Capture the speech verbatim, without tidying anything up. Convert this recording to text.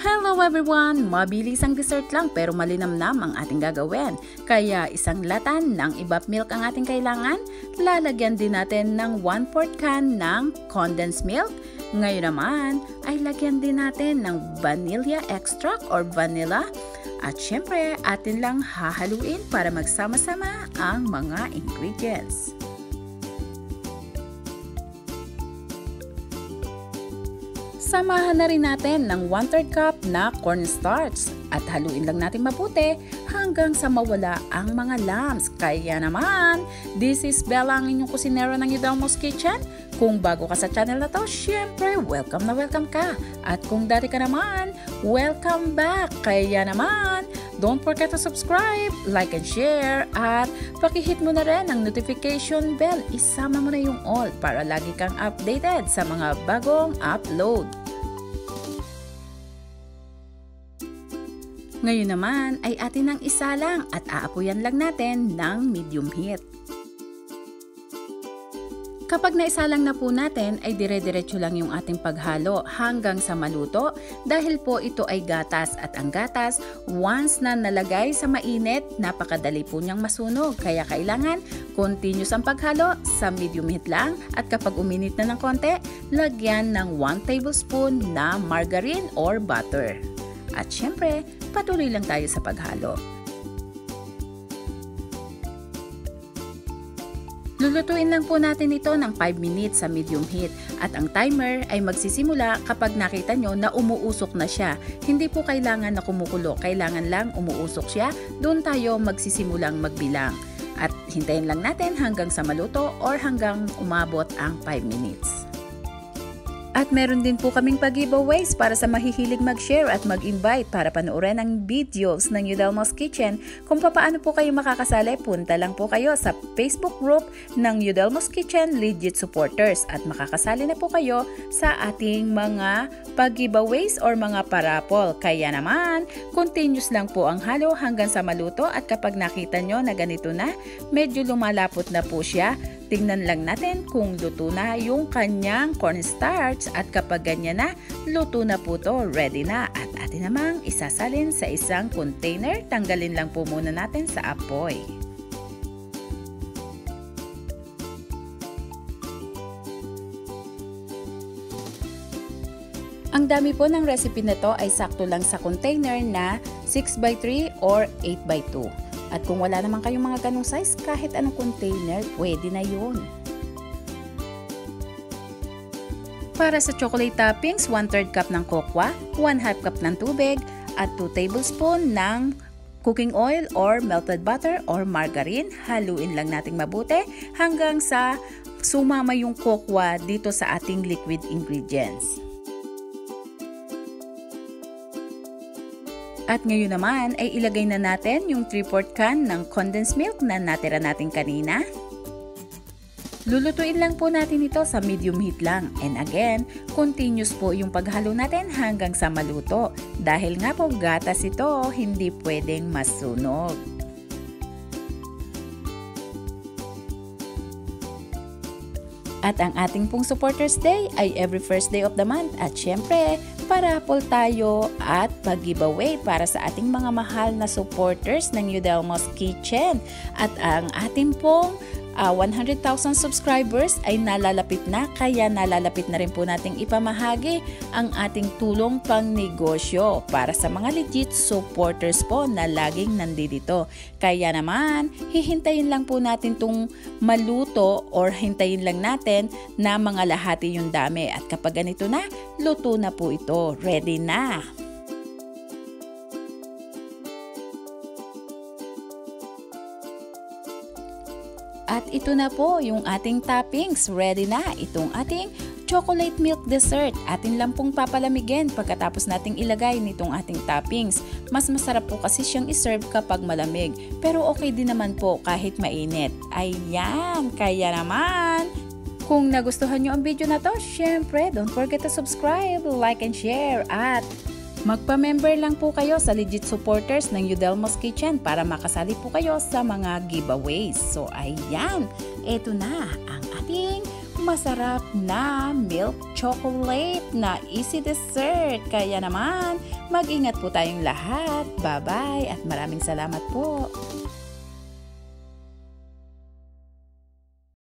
Hello everyone! Mabilis ang dessert lang pero malinamnam ang ating gagawin. Kaya isang latan ng evap milk ang ating kailangan. Lalagyan din natin ng one fourth can ng condensed milk. Ngayon naman ay lagyan din natin ng vanilla extract or vanilla. At syempre atin lang hahaluin para magsama-sama ang mga ingredients. Samahan na rin natin ng one third cup na cornstarch at haluin lang natin mabuti hanggang sa mawala ang mga lumps. Kaya naman, this is Bella, ang inyong kusinero ng Yudelmo's Kitchen. Kung bago ka sa channel na to, syempre welcome na welcome ka. At kung dati ka naman, welcome back. Kaya naman, don't forget to subscribe, like and share, at pakihit mo na rin ang notification bell. Isama mo na yung all para lagi kang updated sa mga bagong upload. Ngayon naman ay atin ang isalang at aapuyan lang natin ng medium heat. Kapag naisalang na po natin ay dire-diretso lang yung ating paghalo hanggang sa maluto dahil po ito ay gatas at ang gatas once na nalagay sa mainit napakadali po niyang masunog kaya kailangan continuous ang paghalo sa medium heat lang at kapag uminit na ng konti lagyan ng one tablespoon na margarine or butter. At syempre, patuloy lang tayo sa paghalo. Lulutuin lang po natin ito ng five minutes sa medium heat at ang timer ay magsisimula kapag nakita nyo na umuusok na siya. Hindi po kailangan na kumukulo, kailangan lang umuusok siya, doon tayo magsisimulang magbilang. At hintayin lang natin hanggang sa maluto or hanggang umabot ang five minutes. At meron din po kaming pag-giveaways para sa mahihilig mag-share at mag-invite para panoorin ang videos ng Yudelmo's Kitchen. Kung paano po kayo makakasali, punta lang po kayo sa Facebook group ng Yudelmo's Kitchen Legit Supporters at makakasali na po kayo sa ating mga pag-giveaways or mga parapol. Kaya naman, continuous lang po ang halo hanggang sa maluto at kapag nakita nyo na ganito na, medyo lumalapot na po siya. Tingnan lang natin kung luto na yung kanyang cornstarch at kapag ganyan na, luto na po to, ready na. At atin namang isasalin sa isang container, tanggalin lang po muna natin sa apoy. Ang dami po ng recipe na to ay sakto lang sa container na six by three or eight by two. At kung wala naman kayong mga ganong size, kahit anong container, pwede na yun. Para sa chocolate toppings, one third cup ng cocoa, one half cup ng tubig, at two tablespoon ng cooking oil or melted butter or margarine. Haluin lang nating mabuti hanggang sa sumama yung cocoa dito sa ating liquid ingredients. At ngayon naman ay ilagay na natin yung three fourth can ng condensed milk na natira natin kanina. Lulutuin lang po natin ito sa medium heat lang. And again, continuous po yung paghalo natin hanggang sa maluto. Dahil nga po gatas ito, hindi pwedeng masunog. At ang ating pong Supporters Day ay every first day of the month. At syempre, parapol tayo at pag-giveaway para sa ating mga mahal na supporters ng Yudelmo's Kitchen. At ang ating pong uh, one hundred thousand subscribers ay nalalapit na, kaya nalalapit na rin po nating ipamahagi ang ating tulong pang negosyo para sa mga legit supporters po na laging nandito. Kaya naman, hihintayin lang po natin itong maluto or hintayin lang natin na mga lahati yung dami. At kapag ganito na, luto na po ito. Ready na! At ito na po yung ating toppings. Ready na itong ating chocolate milk dessert. Atin lang pong papalamigin pagkatapos nating ilagay nitong ating toppings. Mas masarap po kasi siyang iserve kapag malamig. Pero okay din naman po kahit mainit. Ayan! Kaya naman, kung nagustuhan nyo ang video na to, syempre, don't forget to subscribe, like, and share. At magpa-member lang po kayo sa legit supporters ng Yudelmo's Kitchen para makasali po kayo sa mga giveaways. So ayan, eto na ang ating masarap na milk chocolate na easy dessert. Kaya naman, mag-ingat po tayong lahat. Bye-bye at maraming salamat po.